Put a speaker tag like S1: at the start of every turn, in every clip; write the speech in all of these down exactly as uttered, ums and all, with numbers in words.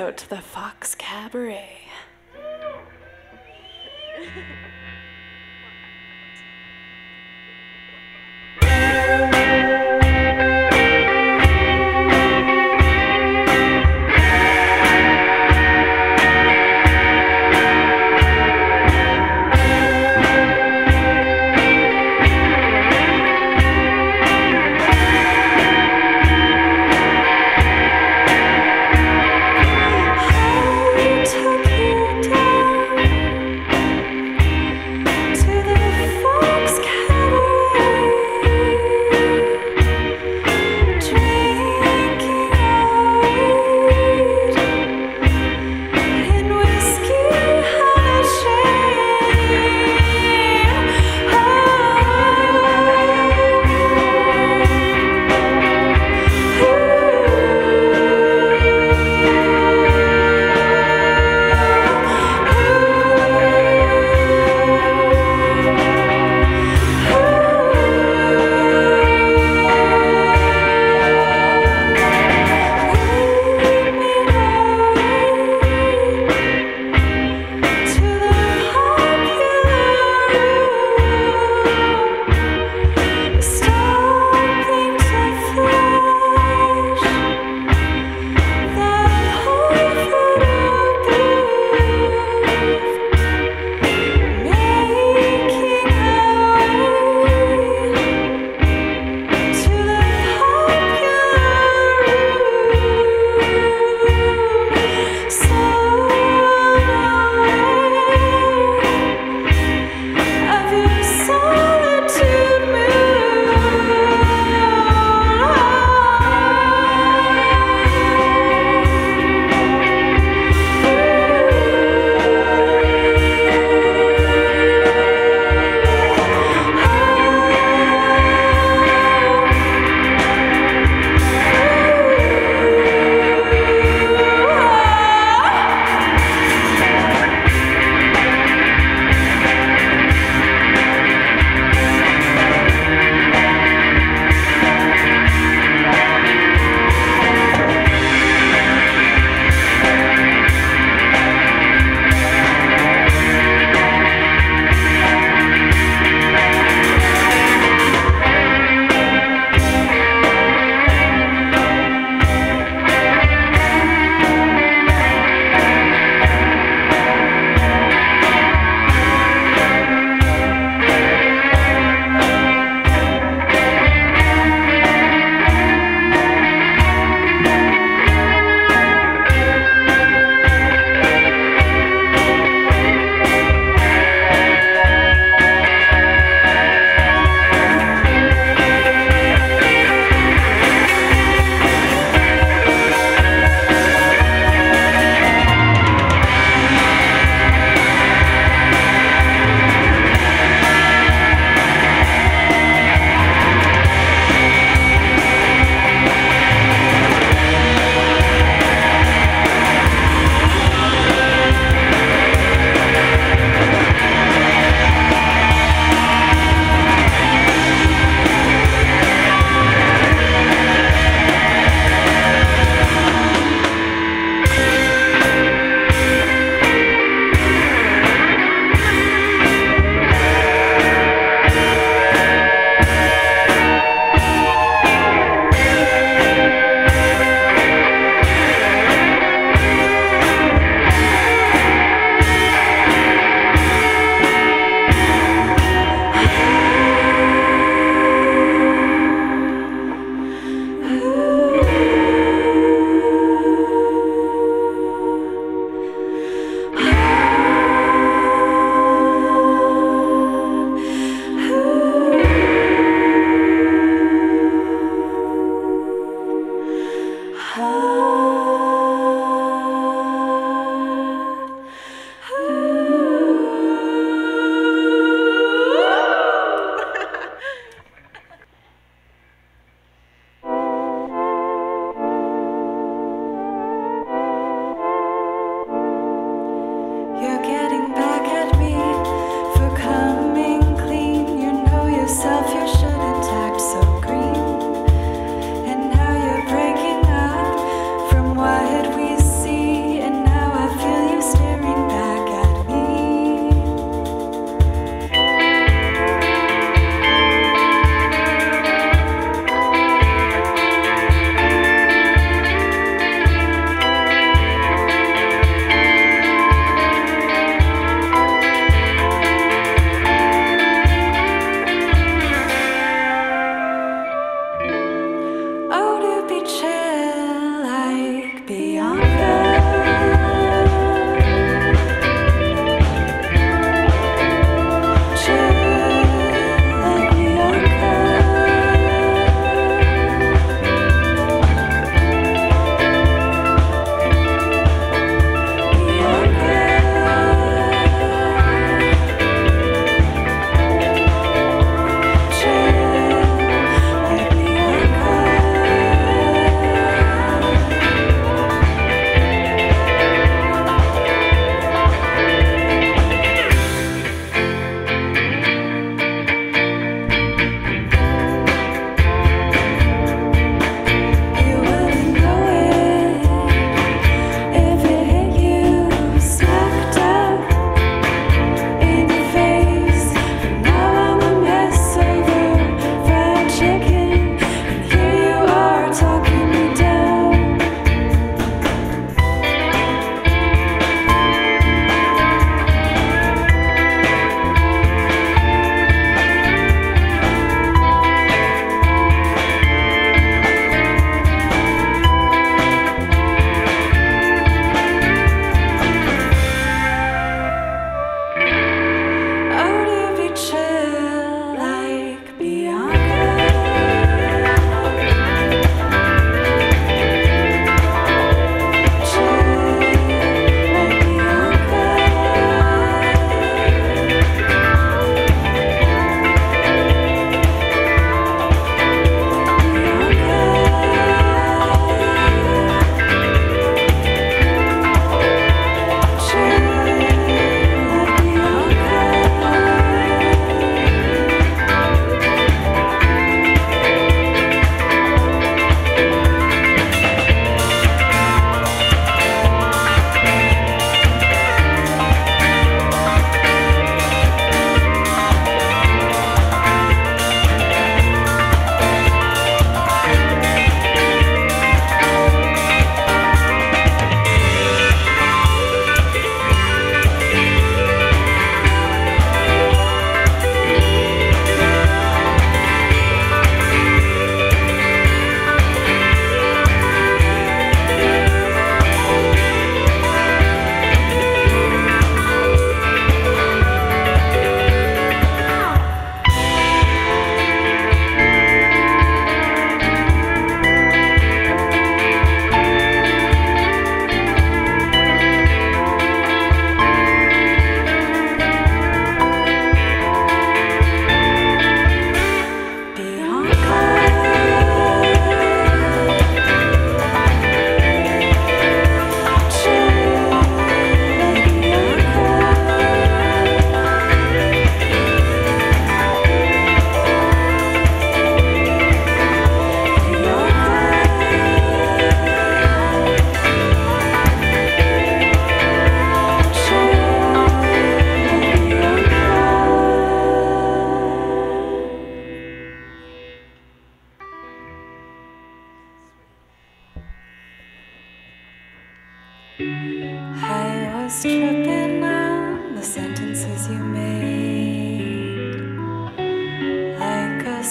S1: go to the Fox Cabaret.
S2: What we see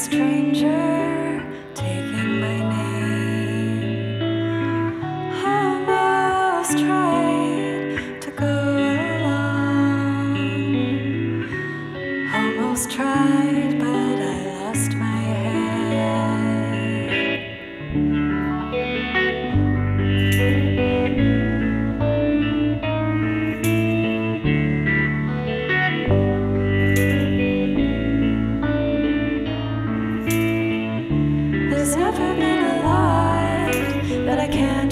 S1: stranger taking my name. Almost tried to go along. Almost tried, but I lost my There's never been a light that I can't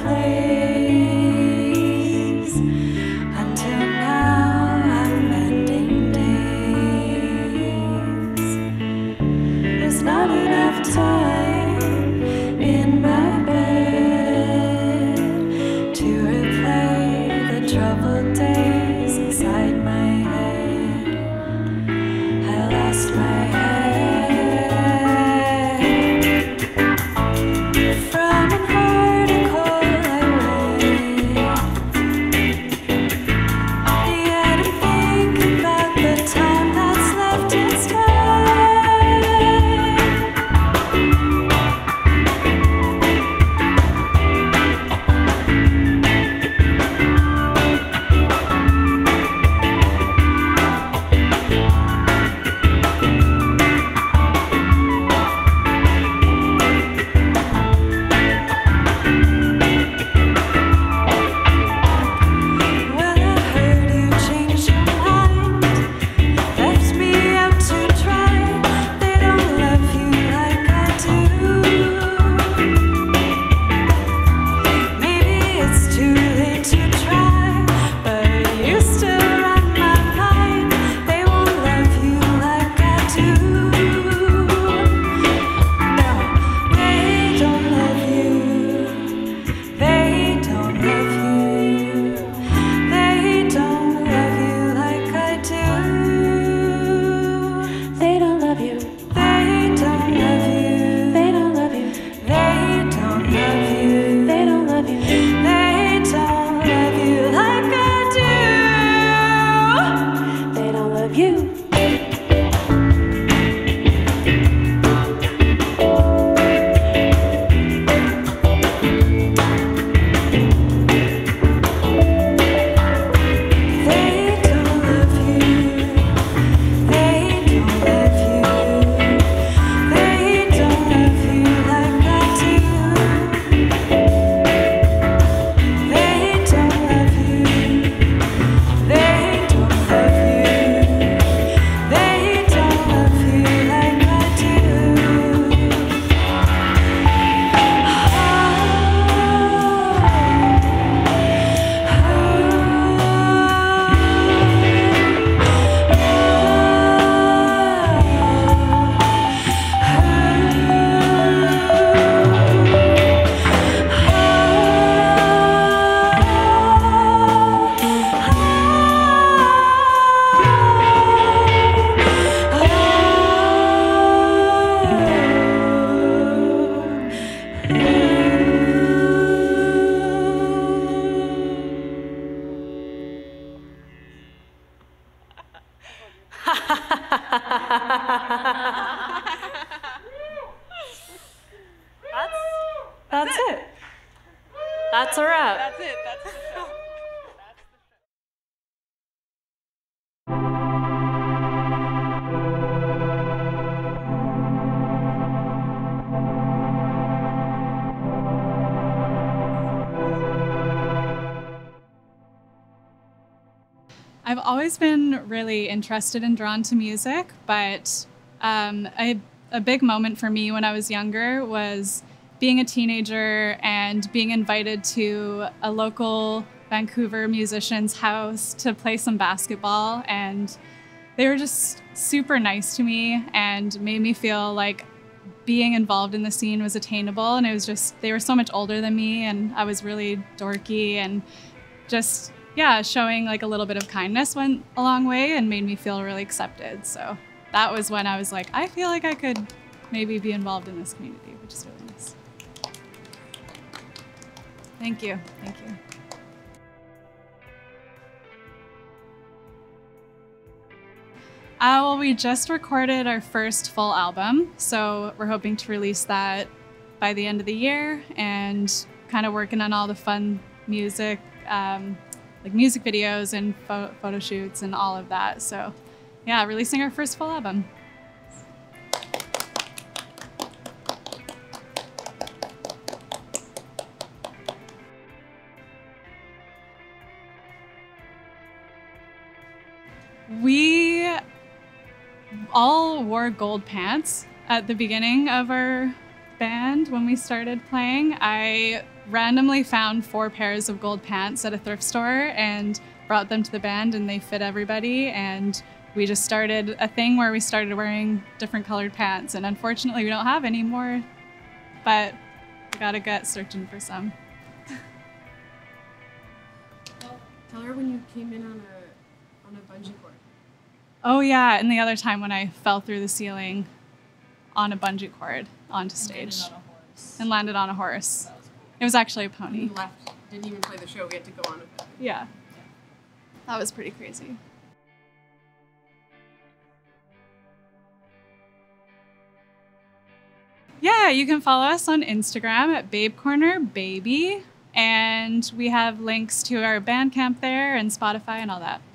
S1: replace. Until now, I'm mending days. There's not enough time in my bed to replay the troubled days inside my head. I lost my head.
S2: That's, that's it. That's a wrap.
S3: That's it. That's the show.
S4: I've always been really interested and drawn to music, but um, a, a big moment for me when I was younger was being a teenager and being invited to a local Vancouver musician's house to play some basketball. And they were just super nice to me and made me feel like being involved in the scene was attainable. And it was just, they were so much older than me and I was really dorky, and just, yeah, showing like a little bit of kindness went a long way and made me feel really accepted. So that was when I was like, I feel like I could maybe be involved in this community, which is really nice. Thank you, thank you. Uh, well, we just recorded our first full album, so we're hoping to release that by the end of the year, and kind of working on all the fun music, um, like music videos and pho- photo shoots and all of that. So yeah, releasing our first full album. We all wore gold pants at the beginning of our band when we started playing. I randomly found four pairs of gold pants at a thrift store and brought them to the band, and they fit everybody, and we just started a thing where we started wearing different colored pants, and unfortunately we don't have any more, but we gotta get searching for some.
S3: Well, tell her when you came in on a on a bungee cord.
S4: Oh yeah, and the other time when I fell through the ceiling on a bungee cord onto stage.
S3: And landed on a horse.
S4: And landed on a horse.
S3: That was cool.
S4: It was actually a pony.
S3: We left. Didn't even play the show. We had to go on with it.
S4: Yeah. That was pretty crazy. Yeah, you can follow us on Instagram at Babe Corner Baby, and we have links to our Bandcamp there and Spotify and all that.